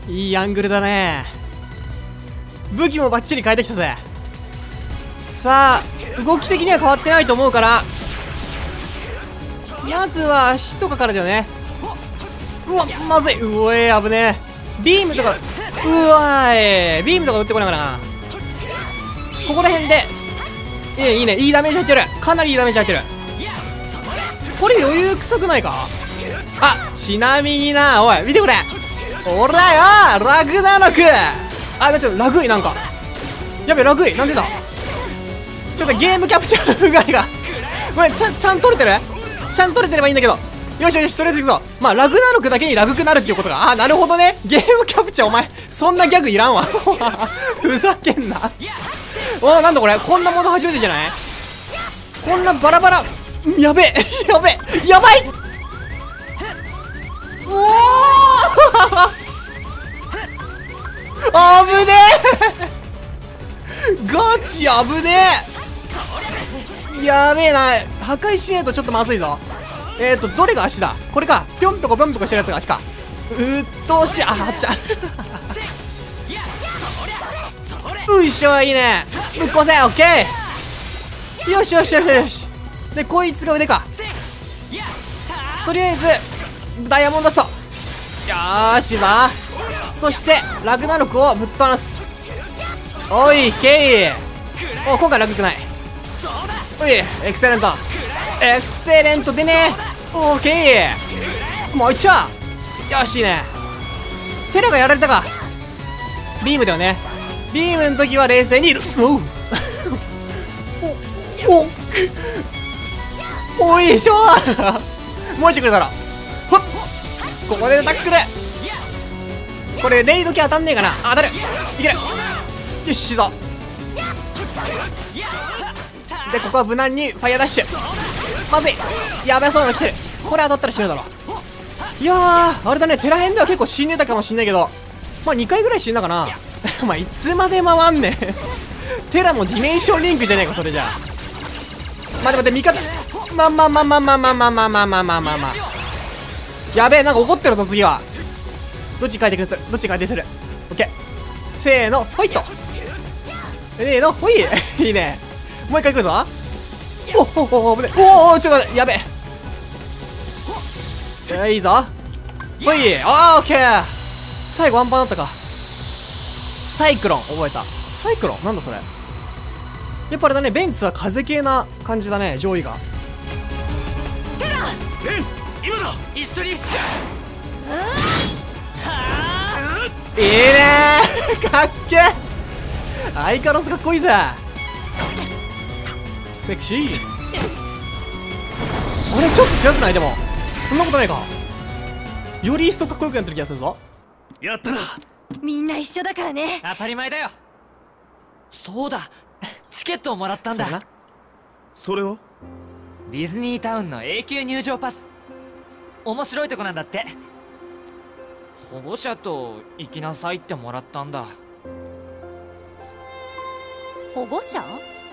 いいアングルだね。武器もバッチリ変えてきたぜ。さあ動き的には変わってないと思うから、まずは足とかからだよね。うわまずい。うお危ねえ。ビームとか、うわーい、ビームとか打ってこないかな。ここら辺でいいね。いいダメージ入ってる。かなりいいダメージ入ってる。これ余裕臭くないか。あ、ちなみにな、おい見てこれ。おらよラグナロク。あ、ちょっとラグい。なんかやべラグい。なんでだ。ちょっとゲームキャプチャーの不具合がこれちゃんと取れてる。ちゃんと取れてればいいんだけど。よしよし、とりあえずいくぞ。まあラグナロクだけにラグくなるっていうことが。あ、なるほどね。ゲームキャプチャー、お前そんなギャグいらんわふざけんな。お、なんだこれ。こんなもの初めてじゃない。こんなバラバラ。やべえやべえ、やばい。おおあぶねえガチあぶねえ。やべえな。破壊しねえとちょっとまずいぞ。どれが足だ。これか。ぴょんぴょこぴょんぴょこしてるやつが足か。うっとうしい。あ、外したういしょ、いいね。ぶっこせ。オッケー。よしよしよしよし。でこいつが腕か。とりあえずダイヤモンドスト。よーしば。そしてラグナロクをぶっ放す。おいケイ。お、今回ラグくない。おいエクセレント。エクセレントでね。オーケー。もういっちゃう。よし、いいね。テラがやられたか。ビームだよね。ビームの時は冷静にいる。おいしょもう一度くれたらほっ。ここでタックル。これレイド系当たんねえかな。当たる。いける。よしだ。でここは無難にファイヤーダッシュ。まずい。やべそうなの来てる。これ当たったら死ぬだろ。いやーあれだね。テラ編では結構死んでたかもしんないけど、まあ2回ぐらい死んだかなお前いつまで回んねんテラもディメンションリンクじゃねえかそれじゃあ。待って味方。まあやべえ、なんか怒ってるぞ次は。どっち変えてくる。どっち変えてする。オッケー。せーのファイト。せーのほいいいね。もう一回来るぞ。お危ねえ。おちょっと待って。やべえ。いいぞ。ほい。オッケー。最後ワンパンだったか。サイクロン覚えた。サイクロンなんだそれ。やっぱあれだね。ベンツは風系な感じだね。上位が。 テラベン今だ一緒に。いいねーかっけー。相変わらずかっこいいぜ。セクシー。あれちょっと違くない。でもそんなことないか。より一層かっこよくなってる気がするぞ。 やったな。 みんな一緒だからね。 当たり前だよ。そうだ、チケットをもらったんだ。 それはディズニータウンの永久入場パス。面白いとこなんだって。保護者と行きなさいってもらったんだ。 保護者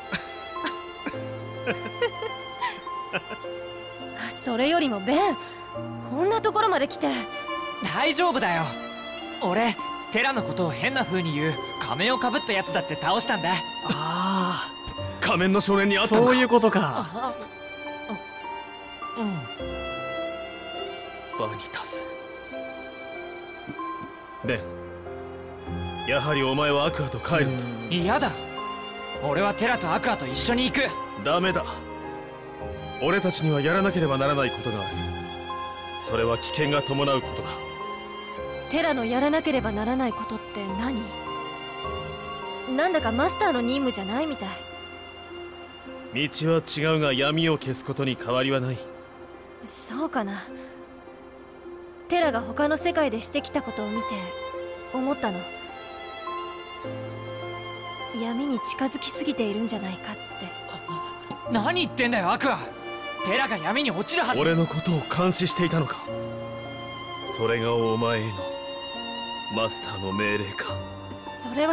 それよりもベン、こんなところまで来て。 大丈夫だよ。俺テラのことを変な風に言う仮面をかぶったやつだって倒したんだ。 あ仮面の少年に会あったのか。 そういうことか。 うん。 バニタス。ベン、やはりお前はアクアと帰るんだ。 嫌だ。俺はテラとアクアと一緒に行く。 ダメだ。俺たちにはやらなければならないことがある。それは危険が伴うことだ。 テラのやらなければならないことって何？なんだかマスターの任務じゃないみたい。 道は違うが闇を消すことに変わりはない。 そうかな。テラが他の世界でしてきたことを見て思ったの。闇に近づきすぎているんじゃないかって。 何言ってんだよアクア。テラが闇に落ちるはず。 俺のことを監視していたのか。それがお前へのマスターの命令か。 それは。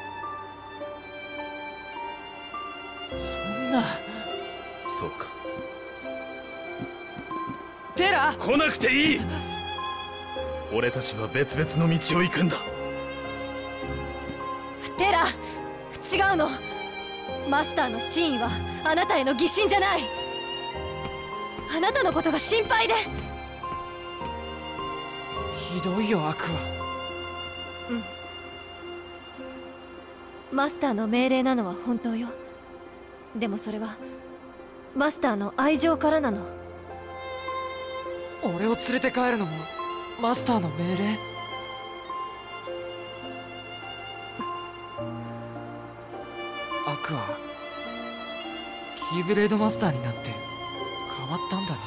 そんな。 そうか。 テラ来なくていい。 俺たちは別々の道を行くんだ。 テラ、違うの。マスターの真意はあなたへの疑心じゃない。あなたのことが心配で。 ひどいよアクア。 マスターの命令なのは本当よ。でもそれはマスターの愛情からなの。 俺を連れて帰るのもマスターの命令？アクア、キーブレードマスターになって変わったんだな。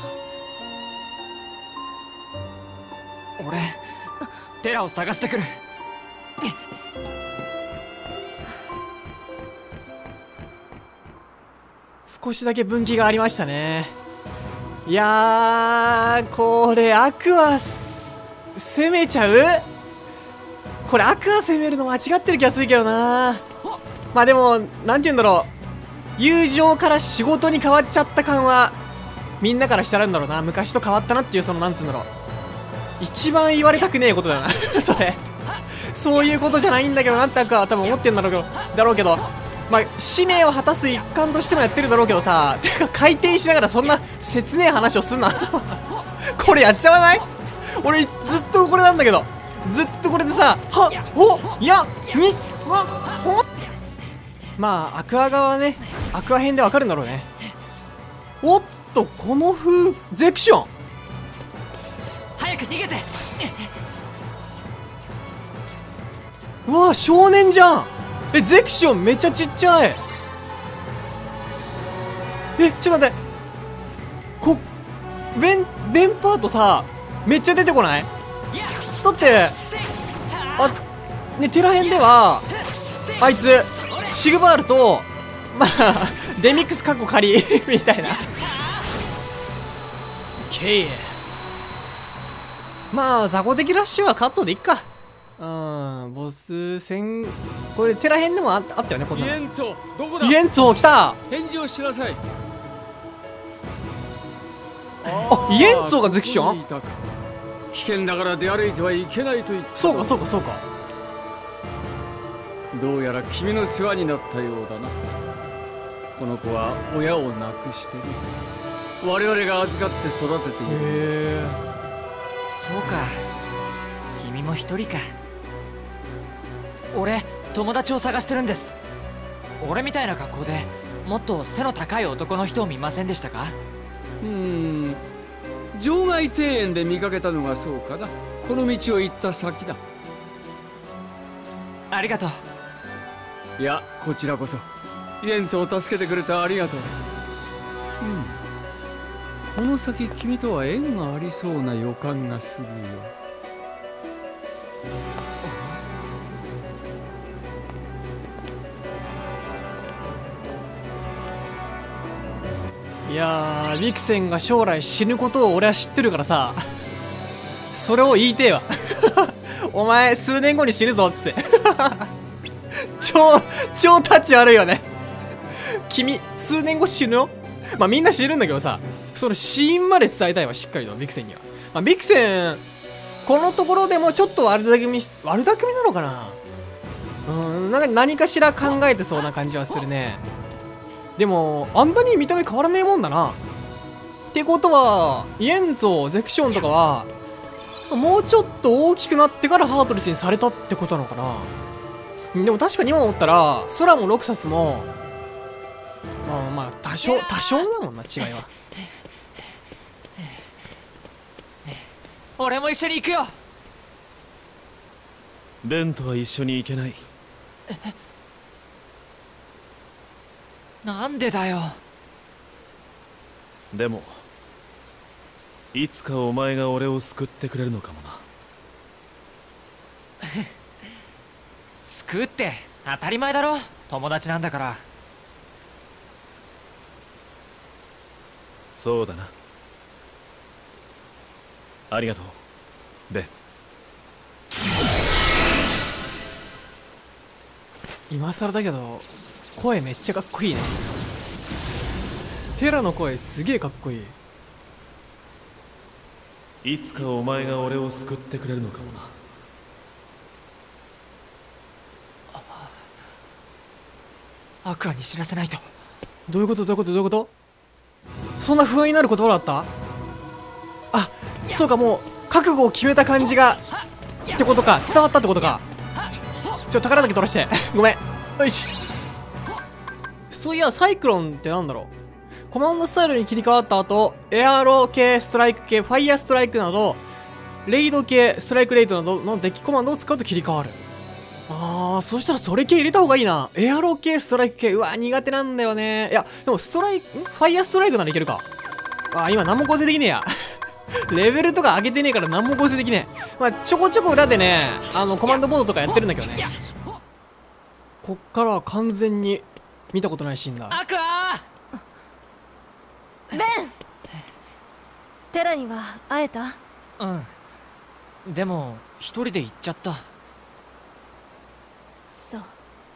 俺テラを探してくる。 少しだけ分岐がありましたね。いやー、これアクア攻めちゃう？これアクア攻めるの間違ってる気がするけどな。まあでもなんて言うんだろう、友情から仕事に変わっちゃった感はみんなからしたらんだろうな。昔と変わったなっていう、そのなんつうんだろう、一番言われたくねえことだよなそれそういうことじゃないんだけどなってアクアは多分思ってんだろうけど、まあ使命を果たす一環としてもやってるだろうけどさ、てか回転しながらそんな切ねえ話をすんなこれやっちゃわない？俺ずっとこれなんだけど、ずっとこれでさ、まあアクア側はね、アクア編でわかるんだろうね。おっと、この風ゼクション、 早く逃げて。 うわ少年じゃん。ゼクションめっちゃちっちゃい。ちょっと待って、ベンパートさめっちゃ出てこない？だってね、テラ編ではあいつシグバールとまあデミックスカッコ仮みたいなまあ雑魚的ラッシュはカットでいっか。ボス戦、これテラ編でもあったよね、こんなの。 イエンツォどこだ？ イエンツォ来た。 返事をしなさい。 イエンツォがゼクション？ 危険だから出歩いてはいけないと言った。 そうか。 どうやら君の世話になったようだな。この子は親を亡くしてる。我々が預かって育てている。 そうか、君も一人か。俺友達を探してるんです。俺みたいな格好でもっと背の高い男の人を見ませんでしたか？ 場外庭園で見かけたのがそうかな。この道を行った先だ。 ありがとう。 いや、こちらこそイエンツを助けてくれてありがとう。この先君とは縁がありそうな予感がするよ。 いやー、ビクセンが将来死ぬことを俺は知ってるからさ、それを言いてえわお前数年後に死ぬぞっつって超タッチ悪いよね君数年後死ぬよ。まあみんな死ぬんだけどさ、その死因まで伝えたいわ、しっかりとビクセンには。まあ、ビクセンこのところでもちょっと悪巧みなのかな。なんか何かしら考えてそうな感じはするね。でもあんなに見た目変わらねえもんだな。ってことはイエンツォゼクションとかはもうちょっと大きくなってからハートレスにされたってことなのかな。でも確かに今思ったらソラもロクサスもまあ多少だもんな、違いは。 俺も一緒に行くよ。 ベンとは一緒に行けない。 なんでだよ。 でもいつかお前が俺を救ってくれるのかもな救うって当たり前だろ、友達なんだから。 そうだな。ありがとうベン。 今更だけど声めっちゃかっこいいね。テラの声すげえかっこいい。 いつかお前が俺を救ってくれるのかもな。 アクアに知らせないと。 どういうこと？どういうこと？どういうこと？そんな不安になることだった？あ、そうか、もう覚悟を決めた感じがってことか、伝わったってことか。宝だけ取らしてごめん。よし。そういや、サイクロンってなんだろう。コマンドスタイルに切り替わった後、エアロ系、ストライク系、ファイヤーストライクなどレイド系、ストライクレイドなどのデッキコマンドを使うと切り替わる。そしたらそれ系入れた方がいいな。エアロ系、ストライク系、うわ苦手なんだよね。いやでもファイヤーストライクならいけるか。今何も構成できねえやレベルとか上げてねえから何も構成できねえ。ちょこちょこ裏でね、コマンドボードとかやってるんだけどね。こっからは完全に見たことないシーンだ。 アクアベン、テラには会えた？ でも一人で行っちゃった。 そう。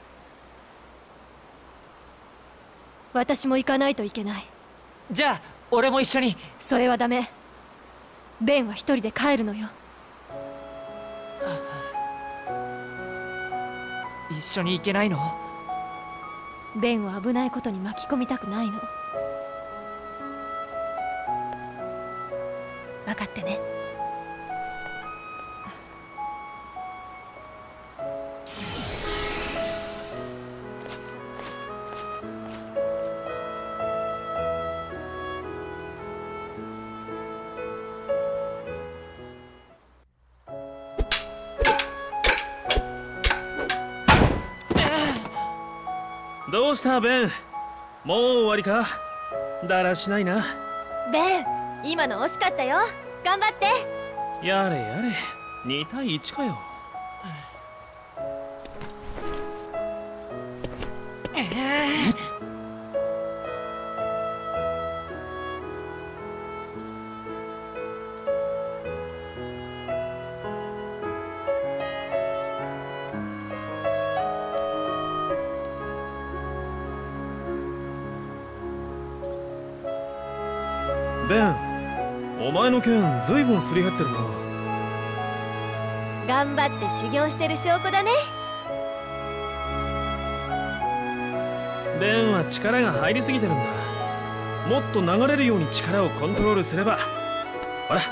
私も行かないといけない。 じゃあ俺も一緒に。 それはダメ。ベンは一人で帰るのよ。 一緒に行けないの？ ベンを危ないことに巻き込みたくないの。分かってね。 どうしたベン、もう終わりか。だらしないな。 ベン、今の惜しかったよ。頑張って。 やれやれ、2対1かよ。ベン、お前の剣ずいぶんすり減ってるな。 頑張って修行してる証拠だね。 ベンは力が入りすぎてるんだ。もっと流れるように力をコントロールすれば。ほら、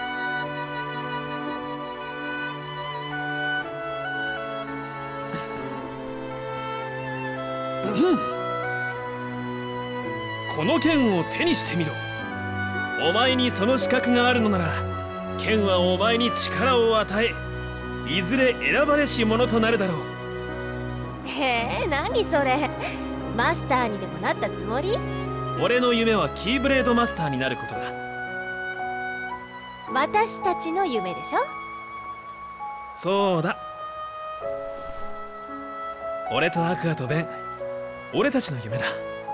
この剣を手にしてみろ。お前にその資格があるのなら、剣はお前に力を与え、いずれ選ばれし者となるだろう。 へえ、何それ。マスターにでもなったつもり？ 俺の夢はキーブレードマスターになることだ。 私たちの夢でしょ？ そうだ。俺とアクアとベン、俺たちの夢だ。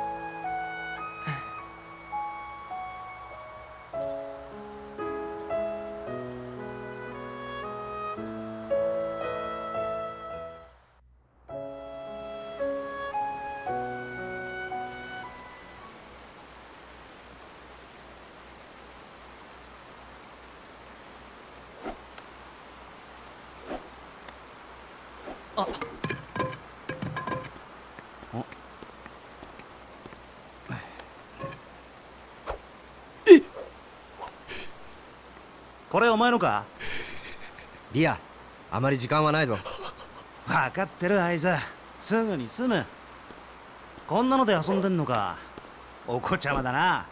これお前のか？ リア、あまり時間はないぞ。 分かってるあいつ、すぐに済む。こんなので遊んでんのか。お子ちゃまだな。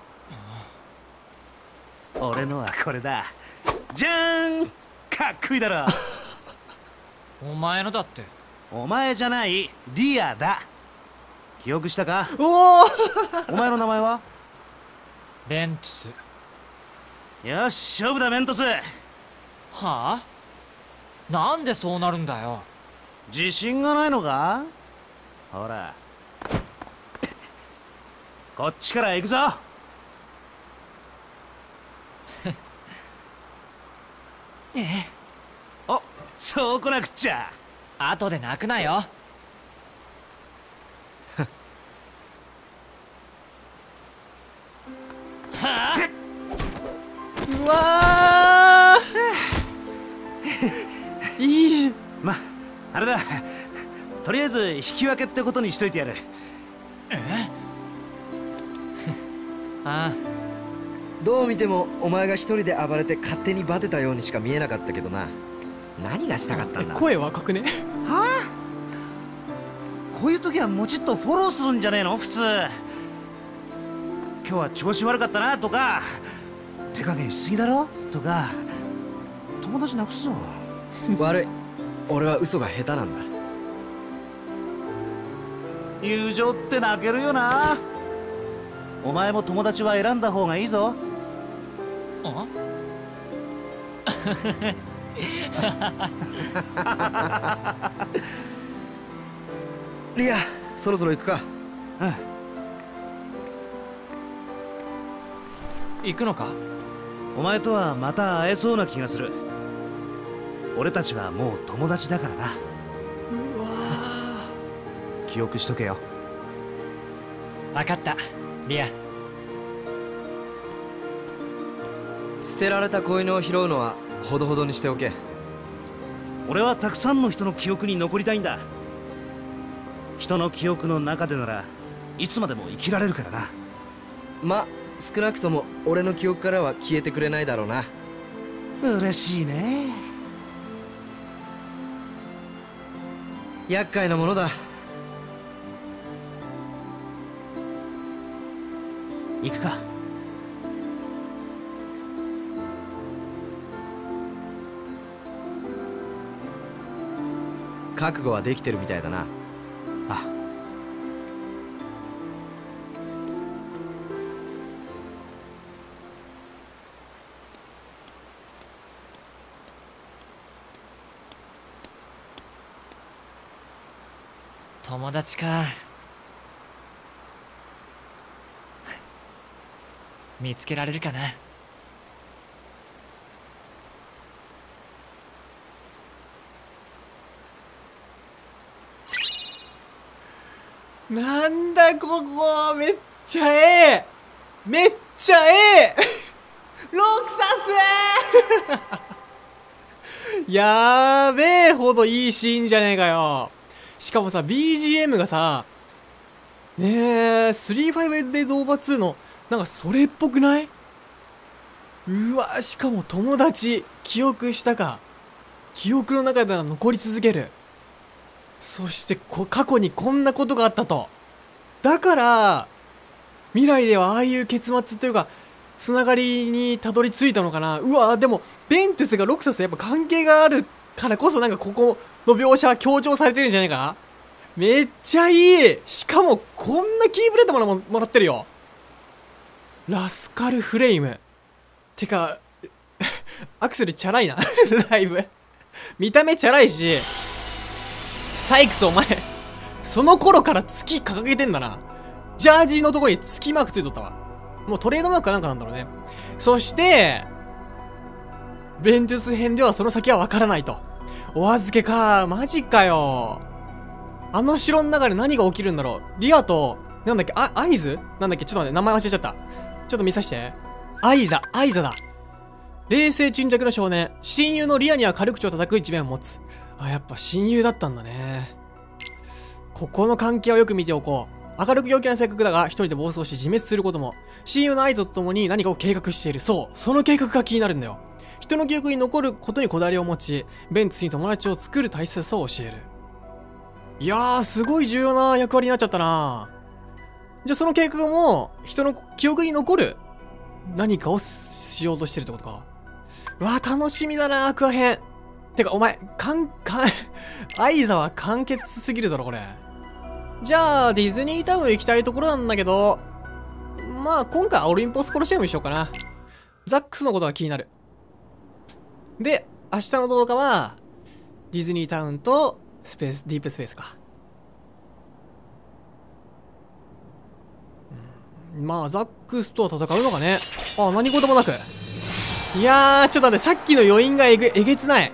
俺のはこれだ。じゃーん、かっこいいだろ。 お前のだって。 お前じゃない、リアだ。記憶したか？ おお前の名前は？ ベントス。 よし、勝負だメントス。 はあ？なんでそうなるんだよ。 自信がないのか？ほらこっちから行くぞ。お、そうこなくっちゃ。 後で泣くなよ。 うわいい。 まあれだ、とりあえず引き分けってことにしといてやる。 ああ、 どう見てもお前が一人で暴れて勝手にバテたようにしか見えなかったけどな。何がしたかったんだ。 声若くね。 はあ、こういう時はもちっとフォローするんじゃねえの普通。今日は調子悪かったなとか、手加減しすぎだろとか、友達なくすぞ。 悪い、俺は嘘が下手なんだ。 友情って泣けるよな。お前も友達は選んだ方がいいぞ。 あリア、そろそろ行くか。 行くのか。 お前とはまた会えそうな気がする。俺たちはもう友達だからな。 うわ記憶しとけよ。 分かった、リア。 捨てられた子犬を拾うのはほどほどにしておけ。 俺はたくさんの人の記憶に残りたいんだ。人の記憶の中でならいつまでも生きられるからな。 ま、少なくとも俺の記憶からは消えてくれないだろうな。 嬉しいね。 厄介なものだ。 行くか。 覚悟はできてるみたいだな。 あ、 友達か。見つけられるかな。 なんだここ、めっちゃええ、めっちゃええロクサスやーべえほどいいシーンじゃねえかよ。しかもさ BGM がさねえ 35days over 2のなんかそれっぽくない？うわ、しかも友達記憶したか、記憶の中では残り続ける。そして過去にこんなことがあったと。だから未来ではああいう結末というかつながりにたどり着いたのかな。うわ、でもベントゥスがロクサスやっぱ関係があるからこそなんかここの描写は強調されてるんじゃないかな。めっちゃいい。しかもこんなキープレートもらってるよ。ラスカルフレイムてかアクセルチャラいなだいぶ見た目チャラいし、サイクスお前その頃から月掲げてんだな。ジャージのところに月マークついとったわ。もうトレードマークかなんかなんだろうね。そしてベントゥス編ではその先は分からないと。お預けか、マジかよ。あの城の中で何が起きるんだろう。リアとなんだっけ、アイズなんだっけ、ちょっと待って、名前忘れちゃった。ちょっと見させて。アイザだ。冷静沈着な少年、親友のリアには軽口を叩く一面を持つ。あ、やっぱ親友だったんだね。ここの関係をよく見ておこう。明るく陽気な性格だが一人で暴走し自滅することも。親友のアイザと共に何かを計画している。そう、その計画が気になるんだよ。人の記憶に残ることにこだわりを持ち、ベンツに友達を作る大切さを教える。いやー、すごい重要な役割になっちゃったな。じゃあその計画も人の記憶に残る何かをしようとしてるってことか。うわー、楽しみだな、アクア編。てかお前アイザは簡潔すぎるだろこれ。じゃあディズニータウン行きたいところなんだけど、まあ今回はオリンポスコロシアムにしようかな。ザックスのことが気になる。で明日の動画はディズニータウンとディープスペースか。まあザックスとは戦うのかね。あ、何事もなく。いやー、ちょっと待って、さっきの余韻がえげつない。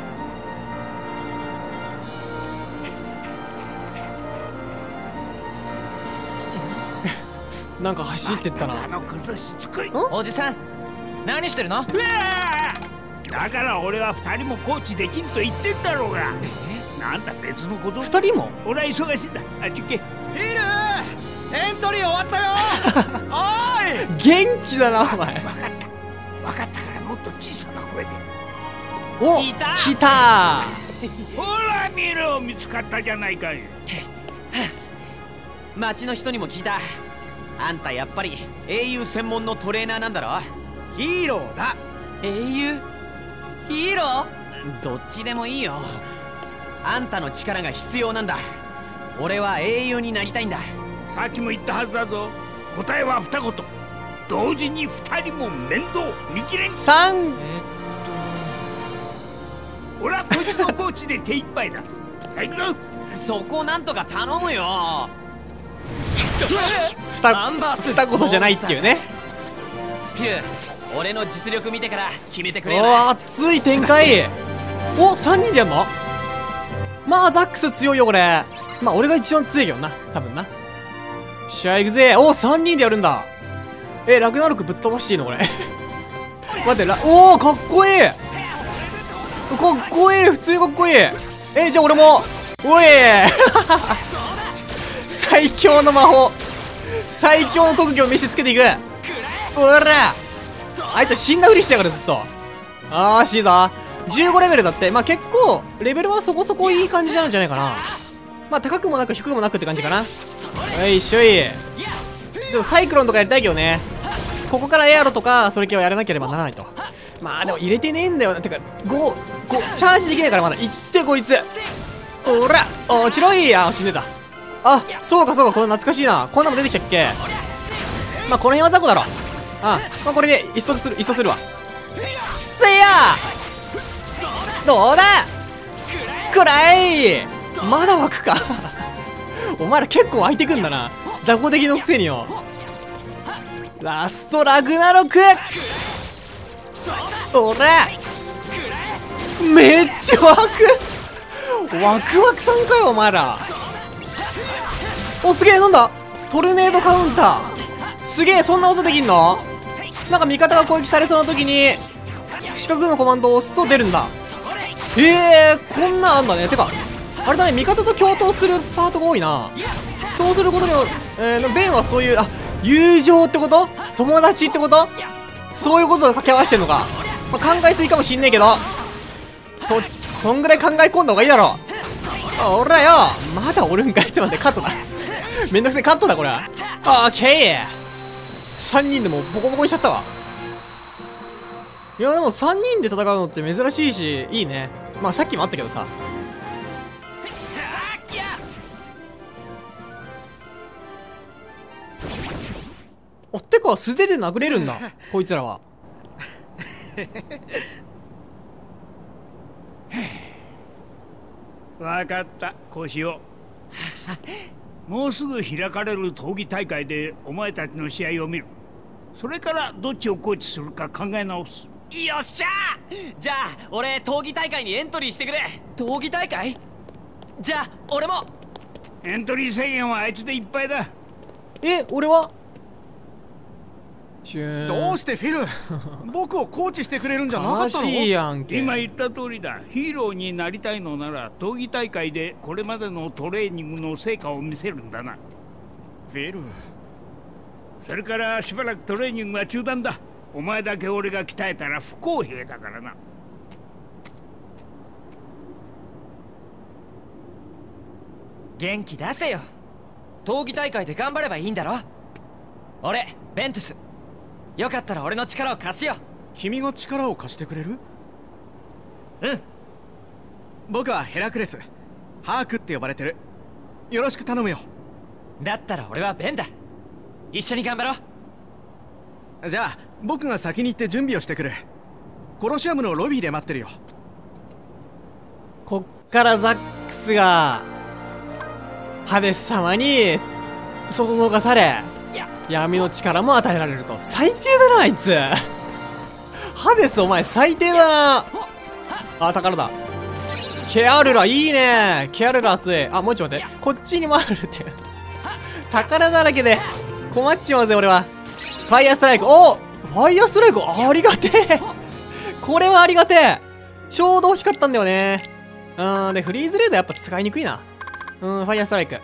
なんか走ってったな。 おじさん何してるの？ だから俺は2人もコーチできんと言ってんだろうが。なんだ別のこと。 2人も俺は忙しいんだ。あっち行け。 ヒールエントリー終わったよおーい元気だなお前。 分かったからもっと小さな声で。 お来たほら見ろ、見つかったじゃないかい。 町の人にも聞いた。あんたやっぱり英雄専門のトレーナーなんだろ。 ヒーローだ。 英雄？ヒーロー？どっちでもいいよ。あんたの力が必要なんだ。俺は英雄になりたいんだ。 さっきも言ったはずだぞ。答えは二言。同時に2人も面倒見きれん。 3。 俺はこいつのコーチで手一杯だ。はい、行くぞ。 そこをなんとか頼むよ。 二言じゃないっていうね。 ピュー、俺の実力見てから決めてくれおよな。 熱い展開。お、3人でやんの。まあザックス強いよこれ。まあ俺が一番強いけどな、多分な。試合行くぜ。お、3人でやるんだ。ラグナロクぶっ飛ばしていいのこれ。待って、おお、かっこいい。かっこいい、普通にかっこいい。じゃあ俺も。おい最強の魔法、最強の特技を見せつけていく。ほら、あいつ死んだふりしてやからずっと。しいぞ。15レベルだって。まあ結構レベルはそこそこいい感じなんじゃないかな。まあ高くもなく低くもなくって感じかな。一緒い。ちょっとサイクロンとかやりたいけどね。ここからエアロとかそれ系をやらなければならないと。まあでも入れてねえんだよな。てか5チャージできないからまだ。いってこいつ。ほら、落ちろい。死んでた。そうかそうか、これ懐かしいな。こんなの出てきたっけ。まあこの辺は雑魚だろ。まあこれで一掃するわ。せやどうだくらい。まだ湧くかお前ら結構湧いてくんだな、雑魚的のくせによ。ラストラグナロク。おらめっちゃ湧く。ワクワクさんかよお前ら。すげえ、なんだトルネードカウンター。すげえ、そんな技できんの。なんか味方が攻撃されそうな時に四角のコマンドを押すと出るんだ。こんなんあんだね。てかあれだね、味方と共闘するパートが多いな。そうすることによベンはそういう友情ってこと、友達ってこと、そういうことで掛け合わせてんのか。まあ、考えすぎかもしんねえけど、そんぐらい考え込んだ方がいいだろ。おらよ、まだおるんかい。ちょっと待って、カットだ。めんどくせえ、カットだこれは。オッケー。3人でもボコボコにしちゃったわ。いやでも3人で戦うのって珍しいしいいね。まあさっきもあったけどさ。てか素手で殴れるんだこいつらは。 分かった、こうしよう。もうすぐ開かれる闘技大会でお前たちの試合を見る。それからどっちをコーチするか考え直す。 よっしゃー。じゃあ俺闘技大会にエントリーしてくれ。闘技大会？じゃあ俺も。 エントリー制限はあいつでいっぱいだ。 俺はどうしてフィル僕をコーチしてくれるんじゃなかったの？ 今言った通りだ。ヒーローになりたいのなら闘技大会でこれまでのトレーニングの成果を見せるんだな。 フィル、 それからしばらくトレーニングは中断だ。お前だけ俺が鍛えたら不公平だからな。 元気出せよ。闘技大会で頑張ればいいんだろ。俺ベントゥス、よかったら俺の力を貸すよ。 君が力を貸してくれる？ うん。 僕はヘラクレス、ハークって呼ばれてる。よろしく頼むよ。 だったら俺はベンだ。一緒に頑張ろう。じゃあ僕が先に行って準備をしてくる。コロシアムのロビーで待ってるよ。 こっからザックスがハデス様にそそのかされ闇の力も与えられると。最低だなあいつ。ハデスお前最低だな。宝だ。ケアルラいいね。ケアルラ熱い。もうちょっと待って、こっちにもあるって宝だらけで困っちまうぜ俺は。ファイヤーストライク。ファイヤーストライクありがてえ。 これはありがてえ。ちょうど欲しかったんだよね。で、フリーズレードやっぱ使いにくいな。ファイヤーストライク。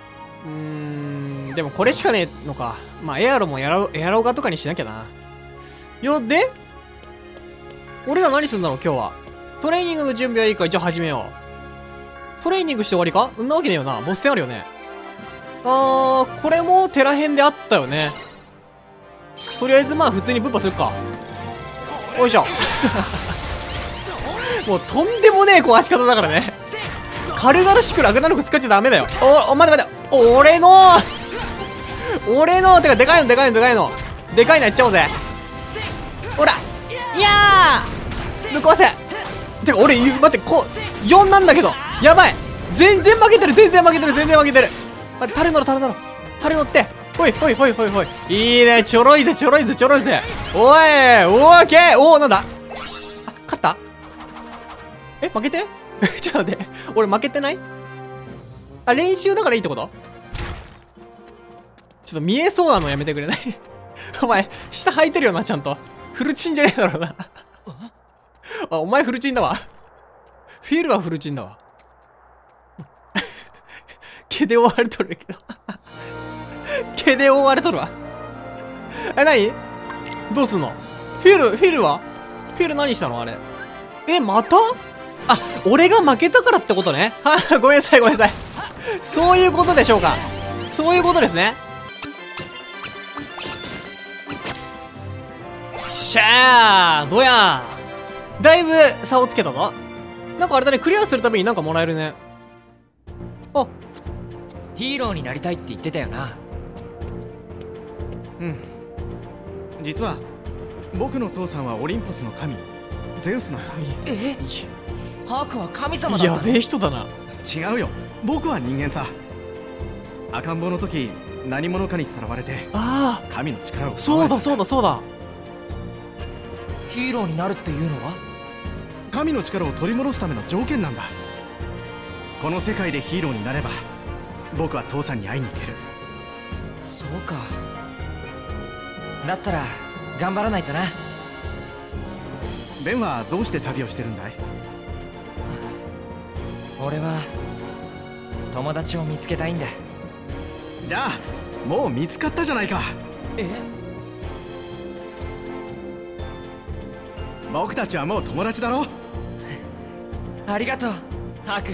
でもこれしかねえのか。まあ、エアロもエアロガとかにしなきゃな。で俺ら何するんだろう、今日は。トレーニングの準備はいいか、じゃあ始めよう。トレーニングして終わりか？んなわけねえよな。ボス戦あるよね。これもテラ編であったよね。とりあえずまあ普通にぶっ破するか。よいしょ。もうとんでもねえ壊し方だからね。軽々しくラグナロク使っちゃダメだよ。待て。俺のてかでかいのでかいのやっちゃおうぜ。ほら、いやーぶっ壊せ。てか俺待って4なんだけど、やばい。全然負けてる。待って、タレ乗ってほい。いいね、ちょろいぜ。おい、オーケー。なんだ、勝った？負けてちょっと待って、俺負けてない？練習だからいいってこと？ちょっと見えそうなのやめてくれない？お前下履いてるよな、ちゃんと。フルチンじゃねえだろうな。お前フルチンだわ。フィルはフルチンだわ。毛で覆われとるけど。毛で覆われとるわ。何？どうすんの？フィル何したのあれ。また？俺が負けたからってことね。ごめんなさい。そういうことでしょうか。そういうことですね。しゃー、どやー。だいぶ差をつけたぞ。なんかあれだね、クリアするたびになんかもらえるね。 ヒーローになりたいって言ってたよな。 実は僕の父さんはオリンポスの神ゼウスの。 ハークは神様だったの？ やべえ人だな。 違うよ、僕は人間さ。赤ん坊の時何者かにさらわれて神の力を。 そうだ。 ヒーローになるっていうのは神の力を取り戻すための条件なんだ。この世界でヒーローになれば僕は父さんに会いに行ける。 そうか。だったら頑張らないとな。 ベンはどうして旅をしてるんだい？ 俺は友達を見つけたいんだ。 じゃあもう見つかったじゃないか。僕たちはもう友達だろ。 ありがとうハーク。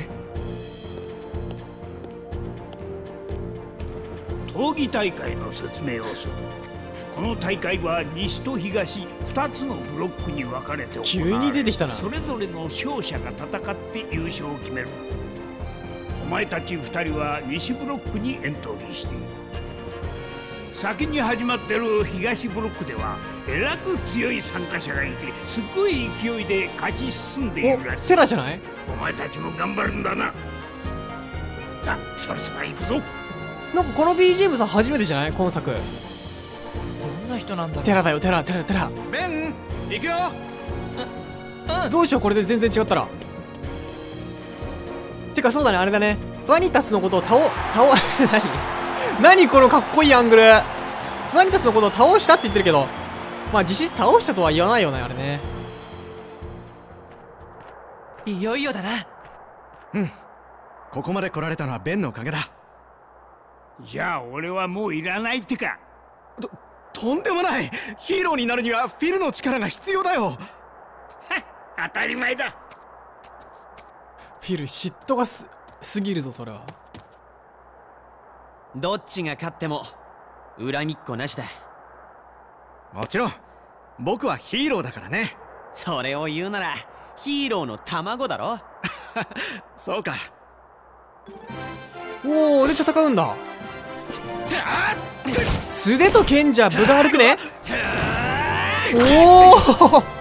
闘技大会の説明をする。この大会は西と東2つのブロックに分かれて行われ、 急に出てきたな。 それぞれの勝者が戦って優勝を決める。お前たち2人は西ブロックにエントリーしている。先に始まってる東ブロックではえらく強い参加者がいて、すごい勢いで勝ち進んでいるらしい。 テラじゃない？ お前たちも頑張るんだな。さあ、そろそろ行くぞ。 なんかこの BGM さ初めてじゃない？今作。 どんな人なんだろう。 テラだよ、テラ。 ベン行くよ。 どうしよう、これで全然違ったら。てかそうだね、あれだね、ワニタスのことを何このかっこいいアングル。ワニタスのことを倒したって言ってるけど、まあ実質倒したとは言わないよね、あれね。 いよいよだな。 ここまで来られたのはベンのおかげだ。 じゃあ俺はもういらないってか。 とんでもない。ヒーローになるにはフィルの力が必要だよ。 当たり前だ。 フィル嫉妬がすぎるぞ、それは。 どっちが勝っても恨みっこなしだ。 もちろん僕はヒーローだからね。 それを言うならヒーローの卵だろ。 そうか。 おお、で戦うんだ。素手と剣じゃ分が悪くね。おお